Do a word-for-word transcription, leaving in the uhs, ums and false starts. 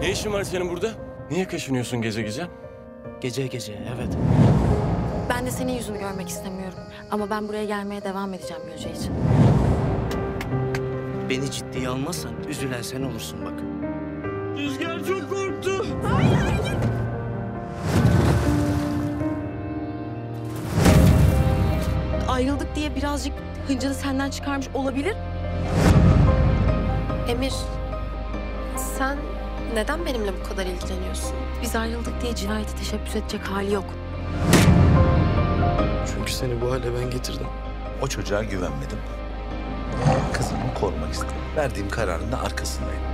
Ne işin var senin burada? Niye kaşınıyorsun gece gece? Gece gece, evet. Ben de senin yüzünü görmek istemiyorum. Ama ben buraya gelmeye devam edeceğim Gülce için. Beni ciddiye almazsan üzülen sen olursun bak. Rüzgar çok korktu. Ayrıldık diye birazcık hıncını senden çıkarmış olabilir. Emir, sen neden benimle bu kadar ilgileniyorsun? Biz ayrıldık diye cinayeti teşebbüs edecek hali yok. Çünkü seni bu hale ben getirdim. O çocuğa güvenmedim. Kızımı korumak istedim. Verdiğim kararın da arkasındayım.